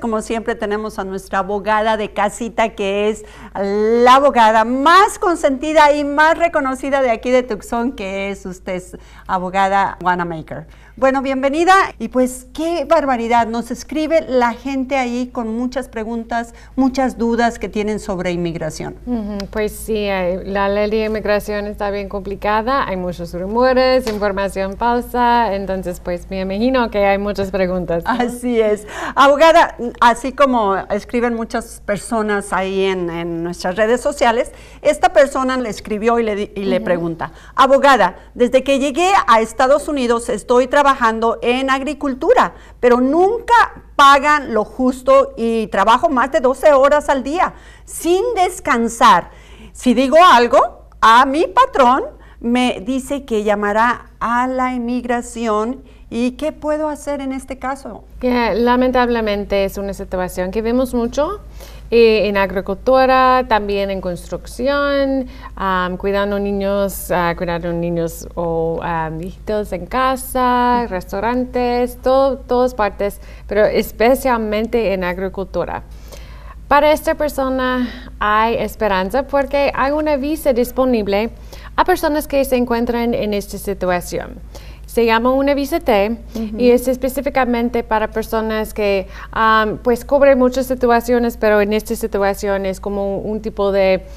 como siempre tenemos a nuestra abogada de casita, que es la abogada más consentida y más reconocida de aquí de Tucson, que es usted, abogada Wanamaker. Bueno, bienvenida, y pues qué barbaridad, nos escribe la gente ahí con muchas preguntas, muchas dudas que tienen sobre inmigración. Pues sí, la ley de inmigración está bien complicada, hay muchos rumores, información falsa, entonces pues me imagino que hay muchas preguntas, ¿no? Así es. Abogada, así como escriben muchas personas ahí en nuestras redes sociales, esta persona le escribió y le pregunta: abogada, desde que llegué a Estados Unidos estoy trabajando en agricultura, pero nunca pagan lo justo y trabajo más de 12 horas al día, sin descansar. Si digo algo, a mi patrón me dice que llamará a la inmigración. ¿Y qué puedo hacer en este caso? Que lamentablemente es una situación que vemos mucho en agricultura, también en construcción, cuidando niños o viejitos en casa, restaurantes, todas partes, pero especialmente en agricultura. Para esta persona hay esperanza porque hay una visa disponible a personas que se encuentran en esta situación. Se llama una visa T y es específicamente para personas que pues cubren muchas situaciones, pero en esta situación es como un tipo de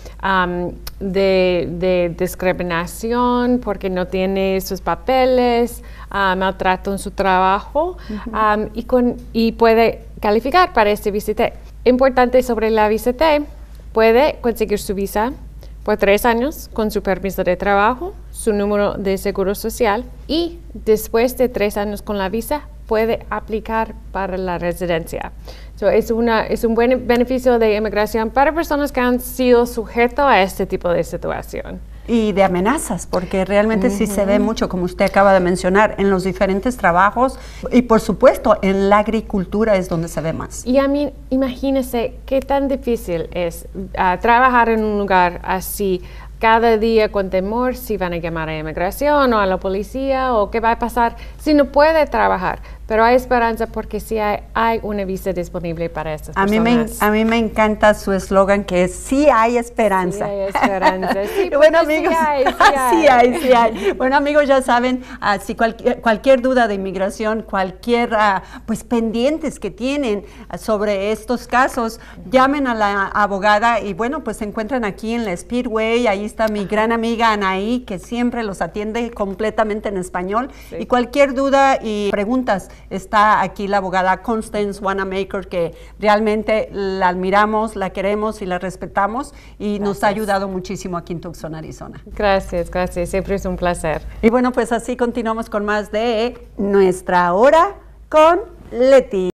discriminación porque no tiene sus papeles, maltrato en su trabajo y puede calificar para esta visa T. Importante sobre la visa T, puede conseguir su visa por 3 años con su permiso de trabajo, su número de seguro social, y después de 3 años con la visa puede aplicar para la residencia. Es un buen beneficio de inmigración para personas que han sido sujetos a este tipo de situación. Y de amenazas, porque realmente sí se ve mucho, como usted acaba de mencionar, en los diferentes trabajos, y por supuesto en la agricultura es donde se ve más. Y a mí, imagínese qué tan difícil es trabajar en un lugar así, cada día con temor si van a llamar a inmigración o a la policía o qué va a pasar si no puede trabajar. Pero hay esperanza porque sí hay una visa disponible para estas personas. A mí me encanta su eslogan, que es sí hay esperanza. Sí hay esperanza. Sí, bueno, amigos, sí hay. Bueno, amigos, ya saben, si cualquier duda de inmigración, cualquier pues pendientes que tienen sobre estos casos, llamen a la abogada y bueno, pues se encuentran aquí en la Speedway. Ahí está mi gran amiga Anaí, que siempre los atiende completamente en español. Sí. Y cualquier duda y preguntas, está aquí la abogada Constance Wanamaker, que realmente la admiramos, la queremos y la respetamos, y nos ha ayudado muchísimo aquí en Tucson, Arizona. Gracias, siempre es un placer. Y bueno, pues así continuamos con más de Nuestra Hora con Leti.